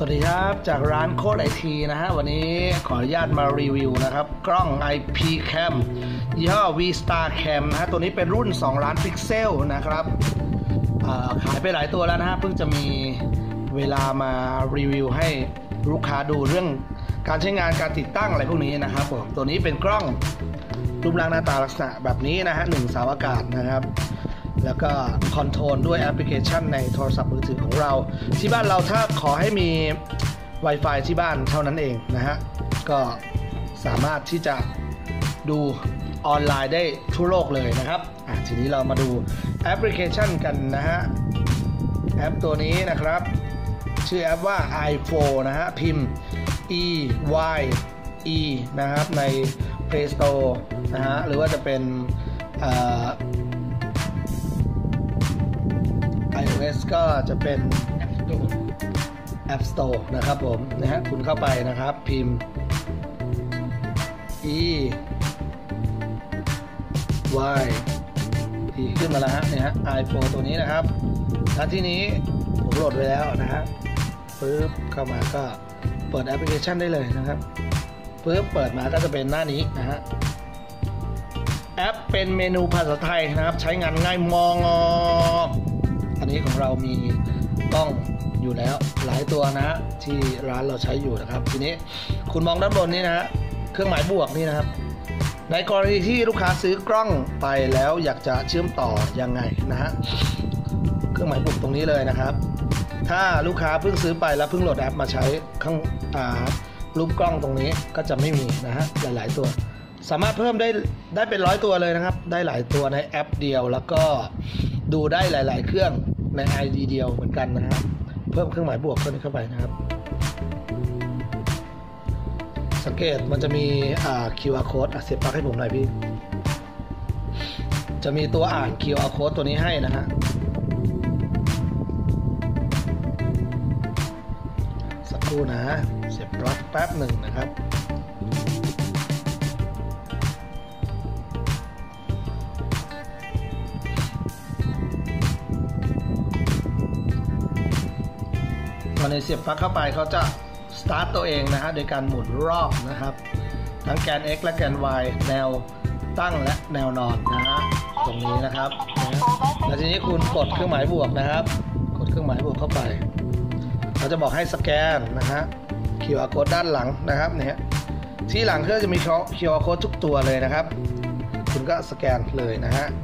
วัสดีครับจากร้านโค้ดไอทีนะฮะวันนี้ขออนุญาตมารีวิวนะครับกล้อง IP Cam ยี่ห้อ V Star Cam นะฮะตัวนี้เป็นรุ่น2ล้านพิกเซลนะครับขายไปหลายตัวแล้วนะฮะเพิ่งจะมีเวลามารีวิวให้ลูกค้าดูเรื่องการใช้งานการติดตั้งอะไรพวกนี้นะครับผมตัวนี้เป็นกล้องรูปร่างหน้าตาลักษณะแบบนี้นะฮะ1 เสาอากาศนะครับแล้วก็คอนโทรลด้วยแอปพลิเคชันในโทรศัพท์มือถือของเราที่บ้านเราถ้าขอให้มี Wi-Fi ที่บ้านเท่านั้นเองนะฮะก็สามารถที่จะดูออนไลน์ได้ทั่วโลกเลยนะครับทีนี้เรามาดูแอปพลิเคชันกันนะฮะแอปตัวนี้นะครับชื่อแอปว่า iPhone นะฮะพิมพ์ EYE นะครับใน Play Store นะฮะหรือว่าจะเป็นiOS ก็จะเป็น App Store นะครับผมนะฮะคุณเข้าไปนะครับพิมพ์ EY ขึ้นมาแล้วฮะเนี่ยฮะ iPhone ตัวนี้นะครับแล้วที่นี้ผมโหลดไว้แล้วนะฮะปึ๊บเข้ามาก็เปิดแอปพลิเคชันได้เลยนะครับปึ๊บเปิดมาก็จะเป็นหน้านี้นะฮะแอปเป็นเมนูภาษาไทยนะครับใช้งานง่ายมองอันนี้ของเรามีกล้องอยู่แล้วหลายตัวนะฮะที่ร้านเราใช้อยู่นะครับทีนี้คุณมองด้านบนนี้นะฮะเครื่องหมายบวกนี่นะครับในกรณีที่ลูกค้าซื้อกล้องไปแล้วอยากจะเชื่อมต่อยังไงนะฮะเครื่องหมายบวกตรงนี้เลยนะครับถ้าลูกค้าเพิ่งซื้อไปแล้วเพิ่งโหลดแอปมาใช้ข้างรูปกล้องตรงนี้ก็จะไม่มีนะฮะหลายๆตัวสามารถเพิ่มได้เป็น100ตัวเลยนะครับได้หลายตัวในแอปเดียวแล้วก็ดูได้หลายๆเครื่องใน ID เดียวเหมือนกันนะครับเพิ่มเครื่องหมายบวกเข้าไปนะครับสังเกตมันจะมีQR code เสียบปลั๊กให้ผมหน่อยพี่จะมีตัวอ่าน QR code ตัวนี้ให้นะฮะสักครู่นะเสียบปลั๊กแป๊บหนึ่งนะครับพอในเสียบปลั๊กเข้าไปเขาจะสตาร์ทตัวเองนะฮะโดยการหมุนรอบนะครับทั้งแกน X และแกน Y แนวตั้งและแนวนอนนะฮะตรงนี้นะครับแล้วทีนี้คุณกดเครื่องหมายบวกนะครับกดเครื่องหมายบวกเข้าไปเขาจะบอกให้สแกนนะฮะ QR code ด้านหลังนะครับเนี่ยที่หลังเครื่องจะมี QR code ทุกตัวเลยนะครับคุณก็สแกนเลยนะฮะ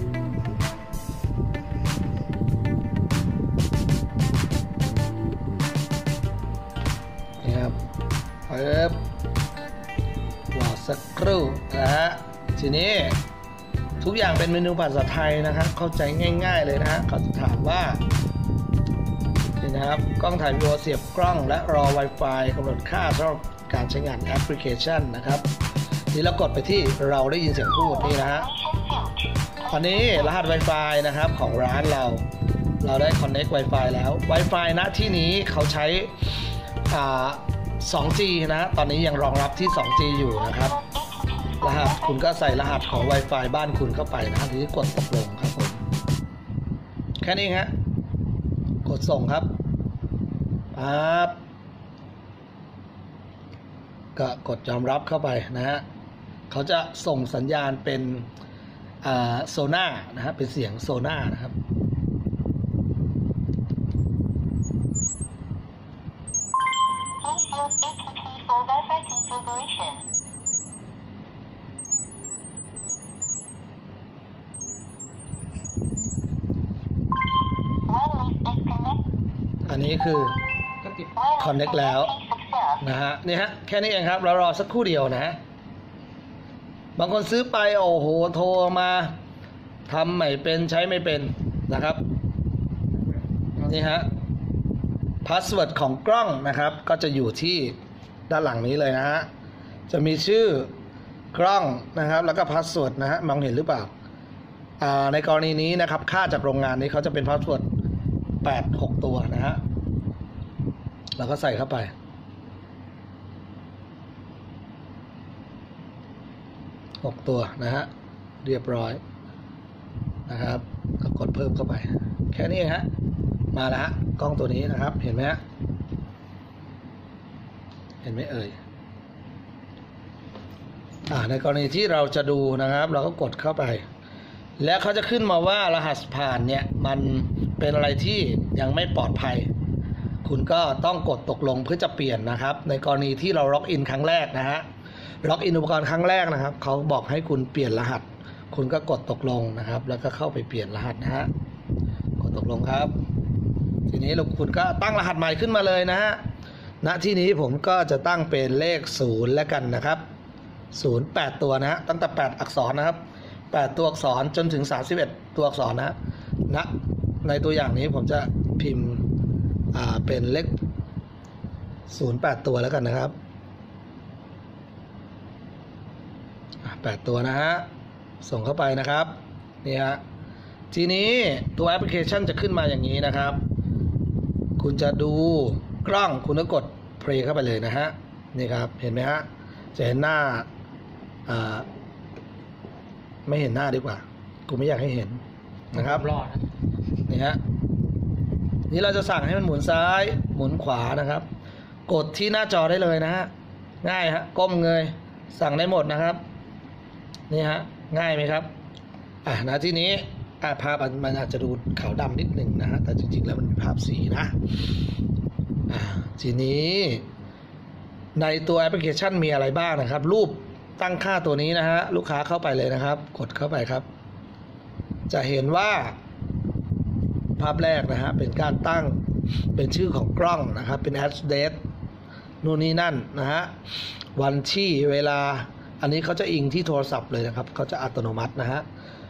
รอสักครู่นะฮะทีนี้ทุกอย่างเป็นเมนูภาษาไทยนะครับเข้าใจง่ายๆเลยนะฮะเขาจะถามว่านี่นะครับกล้องถ่ายวิดีโอเสียบกล้องและรอ Wi-Fi กำหนดค่าสำหรับการใช้งานแอปพลิเคชันนะครับนี่เรากดไปที่เราได้ยินเสียงพูดนี่นะฮะอันนี้รหัส Wi-Fi นะครับของร้านเราได้ Connect Wi-Fi แล้ว Wi-Fi ณที่นี้เขาใช้2G นะตอนนี้ยังรองรับที่ 2G อยู่นะครับรหัสคุณก็ใส่รหัสของ Wi-Fi บ้านคุณเข้าไปนะทีนี้กดตกลงครับผมแค่นี้ฮะกดส่งครับปั๊บก็กดยอมรับเข้าไปนะฮะเขาจะส่งสัญญาณเป็นโซน่านะฮะเป็นเสียงโซน่านะครับอันนี้คือ Connect แล้วนะฮะนี่ฮะแค่นี้เองครับเรารอสักครู่เดียวนะบางคนซื้อไปโอ้โหโทรมาทำไม่เป็นใช้ไม่เป็นนะครับนี่ฮะพาสเวิร์ดของกล้องนะครับก็จะอยู่ที่ด้านหลังนี้เลยนะฮะจะมีชื่อกล้องนะครับแล้วก็พาสเวิร์ดนะฮะมองเห็นหรือเปล่าในกรณีนี้นะครับค่าจากโรงงานนี้เขาจะเป็นพาสเวิร์ด6 ตัวนะฮะเราก็ใส่เข้าไป6 ตัวนะฮะเรียบร้อยนะครับก็กดเพิ่มเข้าไปแค่นี้ฮะมาแล้วฮะกล้องตัวนี้นะครับเห็นไหมฮะห็นไหมเอ่ยในกรณีที่เราจะดูนะครับ เราก็กดเข้าไปแล้วเขาจะขึ้นมาว่ารหัสผ่านเนี่ยมันเป็นอะไรที่ยังไม่ปลอดภัยคุณก็ต้องกดตกลงเพื่อจะเปลี่ยนนะครับในกรณีที่เราล็อกอินครั้งแรกนะฮะล็อกอินอุปกรณ์ครั้งแรกนะครับเขาบอกให้คุณเปลี่ยนรหัสคุณก็กดตกลงนะครับแล้วก็เข้าไปเปลี่ยนรหัสนะฮะกดตกลงครับทีนี้คุณก็ตั้งรหัสใหม่ขึ้นมาเลยนะฮะณที่นี้ผมก็จะตั้งเป็นเลข0แล้วกันนะครับ0 8ตัวนะฮะตั้งแต่8อักษรนะครับ8ตัวอักษรจนถึง31ตัวอักษรนะในตัวอย่างนี้ผมจะพิมพ์เป็นเลข08ตัวแล้วกันนะครับ8ตัวนะฮะส่งเข้าไปนะครับนี่ฮะทีนี้ตัวแอปพลิเคชันจะขึ้นมาอย่างนี้นะครับคุณจะดูกล้องคุณก็กดเพลย์เข้าไปเลยนะฮะนี่ครับเห็นไหมฮะจะเห็นหน้าไม่เห็นหน้าดีกว่ากูไม่อยากให้เห็นนะครับรอดนี่ฮะนี่เราจะสั่งให้มันหมุนซ้ายหมุนขวานะครับกดที่หน้าจอได้เลยนะฮะง่ายฮะก้มเงยสั่งได้หมดนะครับนี่ฮะง่ายไหมครับนะที่นี้ภาพมันอาจจะดูขาวดำนิดหนึ่งนะฮะแต่จริงๆแล้วมันเป็นภาพสีนะทีนี้ในตัวแอปพลิเคชันมีอะไรบ้างนะครับรูปตั้งค่าตัวนี้นะฮะลูกค้าเข้าไปเลยนะครับกดเข้าไปครับจะเห็นว่าภาพแรกนะฮะเป็นการตั้งเป็นชื่อของกล้องนะครับเป็น address นู่นนี่นั่นนะฮะวันที่เวลาอันนี้เขาจะอิงที่โทรศัพท์เลยนะครับเขาจะอัตโนมัตินะฮะ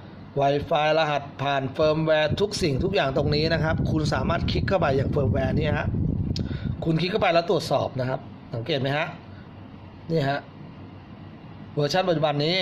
Wi-Fi รหัสผ่านเฟิร์มแวร์ทุกสิ่งทุกอย่างตรงนี้นะครับคุณสามารถคลิกเข้าไปอย่างเฟิร์มแวร์นี่ฮะคุณคลิกเข้าไปแล้วตรวจสอบนะครับสังเกตไหมฮะนี่ฮะเวอร์ชันปัจจุบันนี้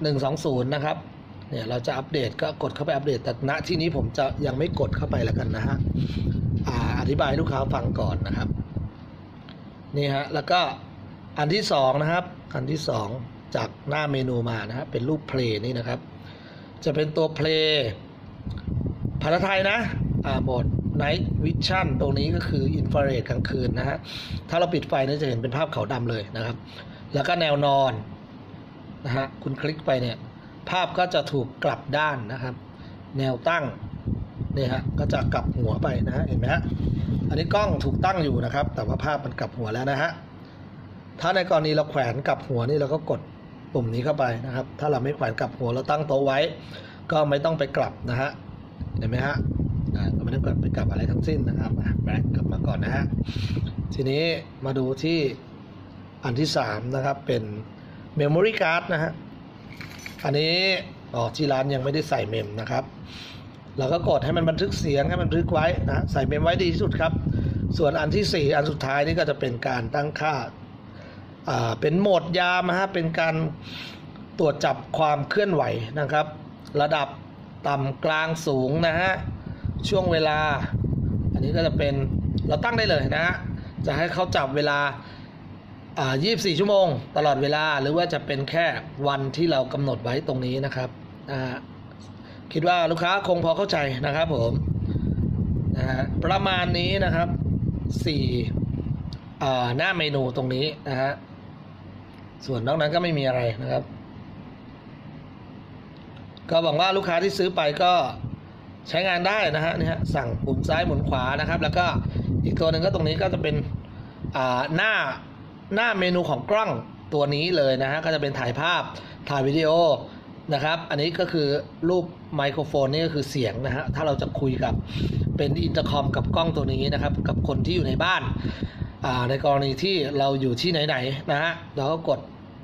120นะครับเนี่ยเราจะอัปเดตก็กดเข้าไปอัปเดตแต่ณที่นี้ผมจะยังไม่กดเข้าไปแล้วกันนะฮะอธิบายลูกค้าฟังก่อนนะครับนี่ฮะแล้วก็อันที่2นะครับอันที่2จากหน้าเมนูมานะฮะเป็นรูปเพลย์นี่นะครับจะเป็นตัวเพลย์ภาษาไทยนะโหมด Night Vision ตรงนี้ก็คืออินฟราเรดกลางคืนนะฮะถ้าเราปิดไฟเนี่ยจะเห็นเป็นภาพขาวดำเลยนะครับแล้วก็แนวนอนนะฮะคุณคลิกไปเนี่ยภาพก็จะถูกกลับด้านนะครับแนวตั้งนี่ฮะก็จะกลับหัวไปนะฮะเห็นไหมฮะอันนี้กล้องถูกตั้งอยู่นะครับแต่ว่าภาพมันกลับหัวแล้วนะฮะถ้าในกรณีเราแขวนกลับหัวนี่เราก็กดปุ่มนี้เข้าไปนะครับถ้าเราไม่แขวนกลับหัวเราตั้งโต๊ะไว้ก็ไม่ต้องไปกลับนะฮะเห็นไหมฮะก็ไม่ต้องไปกลับอะไรทั้งสิ้นนะครับแบ็คกลับมาก่อนนะฮะทีนี้มาดูที่อันที่3นะครับเป็น Memory Card นะฮะอันนี้ที่ร้านยังไม่ได้ใส่เมมนะครับเราก็กดให้มันบันทึกเสียงให้มันบันทึกไว้นะใส่เมมไว้ดีที่สุดครับส่วนอันที่4อันสุดท้ายนี่ก็จะเป็นการตั้งค่าเป็นโหมดยามนะฮะเป็นการตรวจจับความเคลื่อนไหวนะครับระดับต่ำกลางสูงนะฮะช่วงเวลาอันนี้ก็จะเป็นเราตั้งได้เลยนะฮะจะให้เขาจับเวลา24 ชั่วโมงตลอดเวลาหรือว่าจะเป็นแค่วันที่เรากำหนดไว้ตรงนี้นะครับคิดว่าลูกค้าคงพอเข้าใจนะครับผมประมาณนี้นะครับ4หน้าเมนูตรงนี้นะฮะส่วนนอกนั้นก็ไม่มีอะไรนะครับก็หวังว่าลูกค้าที่ซื้อไปก็ใช้งานได้นะฮะนี่ฮะสั่งหมุนซ้ายหมุนขวานะครับแล้วก็อีกตัวหนึ่งก็ตรงนี้ก็จะเป็นหน้าเมนูของกล้องตัวนี้เลยนะฮะก็จะเป็นถ่ายภาพถ่ายวิดีโอนะครับอันนี้ก็คือรูปไมโครโฟนนี่ก็คือเสียงนะฮะถ้าเราจะคุยกับเป็นอินเตอร์คอมกับกล้องตัวนี้นะครับกับคนที่อยู่ในบ้านในกรณีที่เราอยู่ที่ไหนๆนะฮะเราก็กด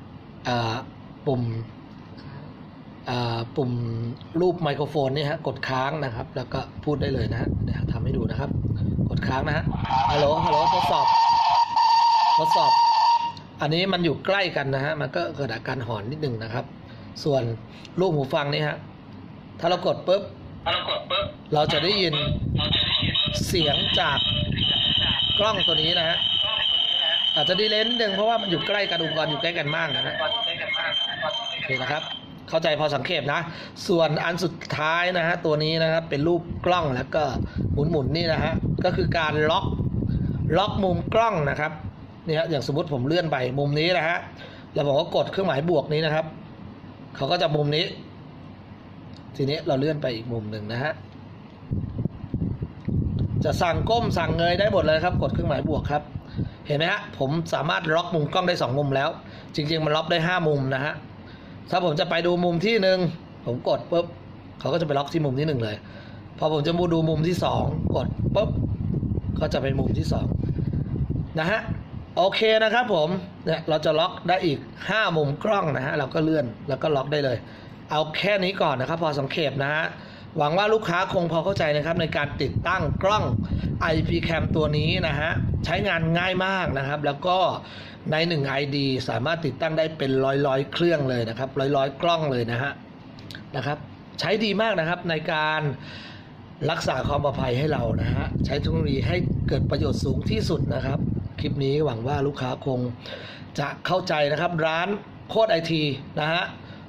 ปุ่มรูปไมโครโฟนนี่ฮะกดค้างนะครับแล้วก็พูดได้เลยนะฮะเดี๋ยวทำให้ดูนะครับกดค้างนะฮะฮัลโหลทดสอบอันนี้มันอยู่ใกล้กันนะฮะมันก็เกิดอาการหอนนิดนึงนะครับส่วนรูปหูฟังนี่ฮะถ้าเรากดปุ๊บเราจะได้ยินเสียงจากกล้องตัวนี้นะฮะอาจจะดีเลย์นิดนึงเพราะว่ามันอยู่ใกล้กันอุปกรณ์อยู่ใกล้กันมากนะฮะโอเคนะครับเข้าใจพอสังเกตนะส่วนอันสุดท้ายนะฮะตัวนี้นะครับเป็นรูปกล้องแล้วก็หมุนนี่นะฮะก็คือการล็อกมุมกล้องนะครับเนี่ยอย่างสมมติผมเลื่อนไปมุมนี้นะฮะแล้วผมก็กดเครื่องหมายบวกนี้นะครับเขาก็จะมุมนี้ทีนี้เราเลื่อนไปอีกมุมหนึ่งนะฮะจะสั่งก้มสั่งเงยได้หมดเลยครับกดเครื่องหมายบวกครับเห็นไหมฮะผมสามารถล็อกมุมกล้องได้2มุมแล้วจริงๆมันล็อกได้5มุมนะฮะถ้าผมจะไปดูมุมที่1ผมกดปุ๊บเขาก็จะไปล็อกที่มุมที่1เลยพอผมจะดูมุมที่2กดปุ๊บก็จะเป็นมุมที่2นะฮะโอเคนะครับผมเนี่ยเราจะล็อกได้อีก5มุมกล้องนะฮะเราก็เลื่อนแล้วก็ล็อกได้เลยเอาแค่นี้ก่อนนะครับพอสังเกตนะฮะหวังว่าลูกค้าคงพอเข้าใจนะครับในการติดตั้งกล้อง IP Cam ตัวนี้นะฮะใช้งานง่ายมากนะครับแล้วก็ใน1 ID สามารถติดตั้งได้เป็นร้อยเครื่องเลยนะครับร้อยกล้องเลยนะครับใช้ดีมากนะครับในการรักษาความปลอดภัยให้เรานะฮะใช้เทคโนโลยีให้เกิดประโยชน์สูงที่สุดนะครับคลิปนี้หวังว่าลูกค้าคงจะเข้าใจนะครับร้านโคตร IT นะฮะ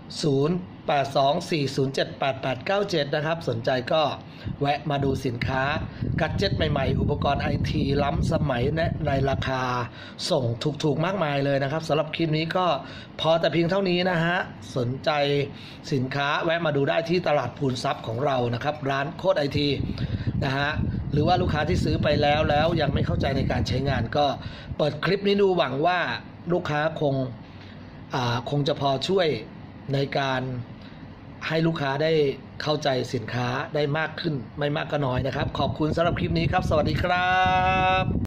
0824078897นะครับสนใจก็แวะมาดูสินค้ากัดเจ็ตใหม่ๆอุปกรณ์ IT ล้ำสมัยในราคาส่งถูกๆมากมายเลยนะครับสำหรับคลิปนี้ก็พอแต่เพียงเท่านี้นะฮะสนใจสินค้าแวะมาดูได้ที่ตลาดพูนทรัพย์ของเรานะครับร้านโคตร IT นะฮะหรือว่าลูกค้าที่ซื้อไปแล้วยังไม่เข้าใจในการใช้งานก็เปิดคลิปนี้ดูหวังว่าลูกค้าคงจะพอช่วยในการให้ลูกค้าได้เข้าใจสินค้าได้มากขึ้นไม่มากก็น้อยนะครับขอบคุณสำหรับคลิปนี้ครับสวัสดีครับ